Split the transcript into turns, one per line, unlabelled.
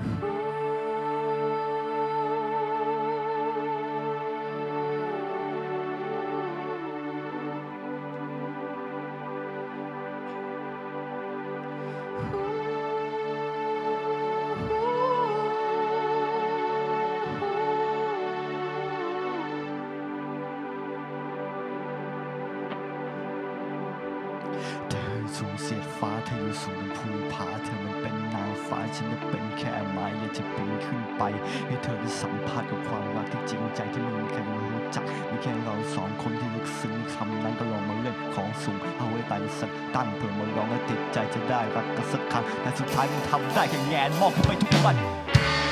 สูงเสียดฟ้าเธออยู่สูงภูผาเธอมันเป็นนางฟ้าฉันจะเป็นแค่ไม้อยากจะปีนขึ้นไปให้เธอได้สัมผัสกับความรักที่จริงใจที่ไม่มีใครรู้จักมีแค่เราสองคนที่ลึกซึ้งคำนั้นก็ลองมาเล่นของสูงเอาไว้ตายสักตั้งเพื่อมาลองให้ติดใจจะได้รักกันสักครั้งแต่สุดท้ายมันทำได้แค่แงนมองขึ้นไปทุกวัน